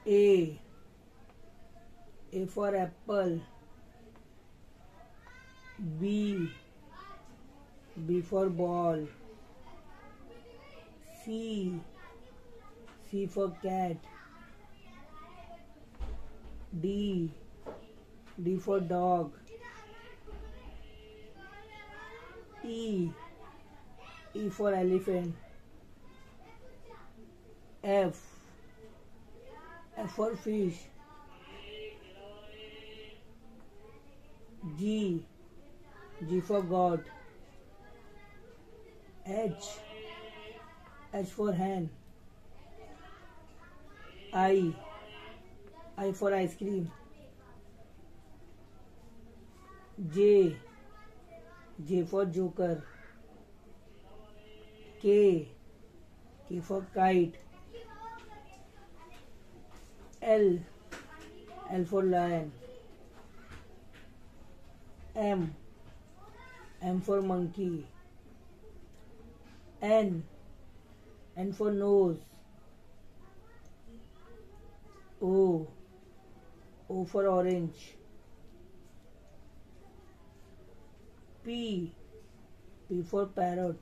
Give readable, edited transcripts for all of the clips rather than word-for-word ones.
A. A for apple. B. B for ball. C. C for cat. D. D for dog. E. E for elephant. F. F for fish. G. G for goat. H. H for hen. I. I for ice cream. J. J for joker. K. K for kite. L. L for lion. M. M for monkey. N. N for nose. O. O for orange. P. P for parrot.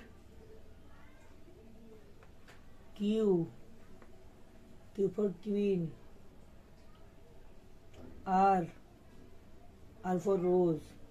Q. Q for queen. R. R for rose.